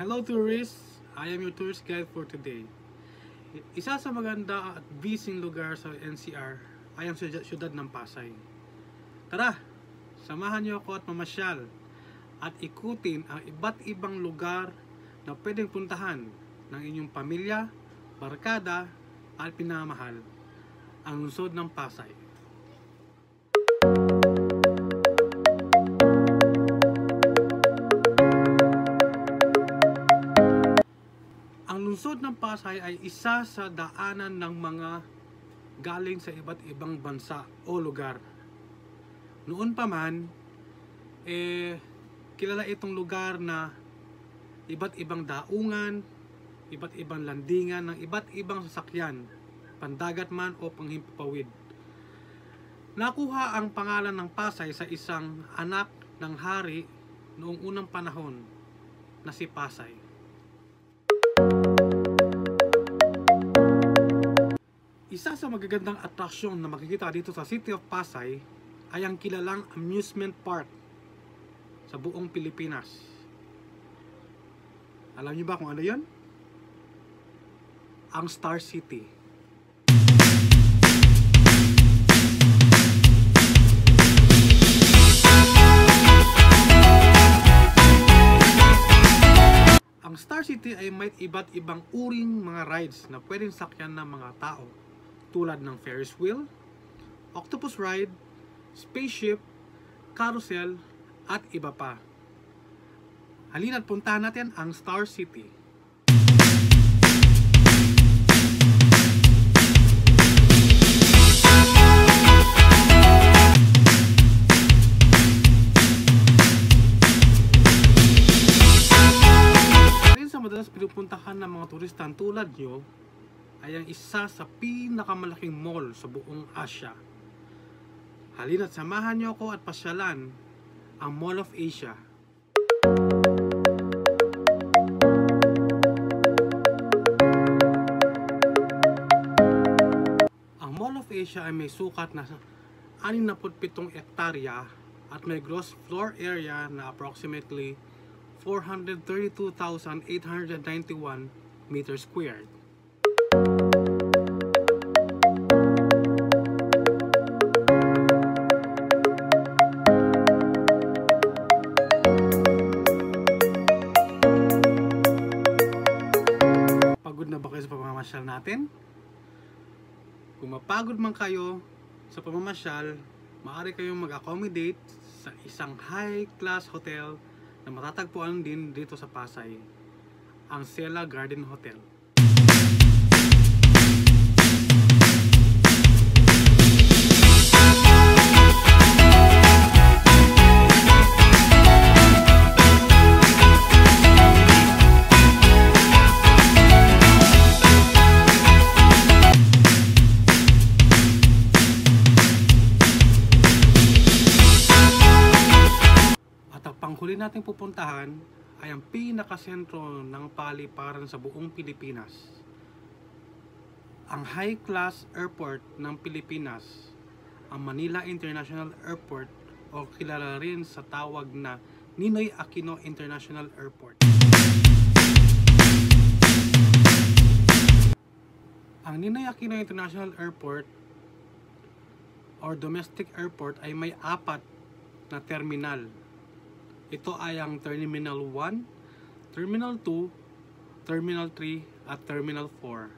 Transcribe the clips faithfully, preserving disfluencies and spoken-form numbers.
Hello tourists! I am your tourist guide for today. Isa sa maganda at busy lugar sa N C R ay ang siyudad ng Pasay. Tara! Samahan niyo ako at mamasyal at ikutin ang iba't ibang lugar na pwedeng puntahan ng inyong pamilya, barkada at pinamahal, ang lungsod ng Pasay. Ang lungsod ng Pasay ay isa sa daanan ng mga galing sa iba't ibang bansa o lugar. Noon pa man, eh, kilala itong lugar na iba't ibang daungan, iba't ibang landingan ng iba't ibang sasakyan, pandagat man o panghimpapawid. Nakuha ang pangalan ng Pasay sa isang anak ng hari noong unang panahon na si Pasay. Isa sa magagandang atraksyon na makikita dito sa City of Pasay ay ang kilalang amusement park sa buong Pilipinas. Alam niyo ba kung ano yun? Ang Star City. Ang Star City ay may iba't ibang uring mga rides na pwedeng sakyan ng mga tao, tulad ng Ferris wheel, octopus ride, spaceship, carousel, at iba pa. Halina't puntahan natin ang Star City. Rin sa madalas pinupuntahan ng mga turista tulad nyo, ay ang isa sa pinakamalaking mall sa buong Asia. Halina't samahan niyo ako at pasyalan ang Mall of Asia. Ang Mall of Asia ay may sukat na anim na pitong ektarya at may gross floor area na approximately four hundred thirty-two thousand eight hundred ninety-one meters squared. Pagod na ba kayo sa pamamasyal natin? Kung mapagod man kayo sa pamamasyal, maaari kayong mag-accommodate sa isang high-class hotel na matatagpuan din dito sa Pasay, ang Sela Garden Hotel. Panghuli nating pupuntahan ay ang pinakasentro ng paliparan sa buong Pilipinas, ang high-class airport ng Pilipinas, ang Manila International Airport o kilala rin sa tawag na Ninoy Aquino International Airport. Ang Ninoy Aquino International Airport or domestic airport ay may apat na terminal. Ito ay ang Terminal one, Terminal two, Terminal three, at Terminal four.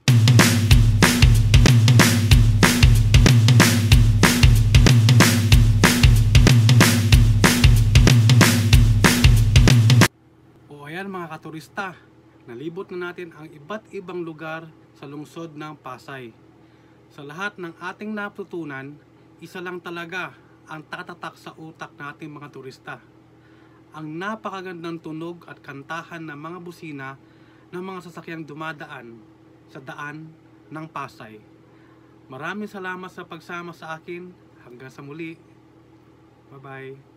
O ayan mga katurista, nalibot na natin ang iba't ibang lugar sa lungsod ng Pasay. Sa lahat ng ating natutunan, isa lang talaga ang tatatak sa utak nating mga turista: ang napakagandang tunog at kantahan ng mga busina ng mga sasakyang dumadaan sa daan ng Pasay. Maraming salamat sa pagsama sa akin. Hanggang sa muli. Bye-bye.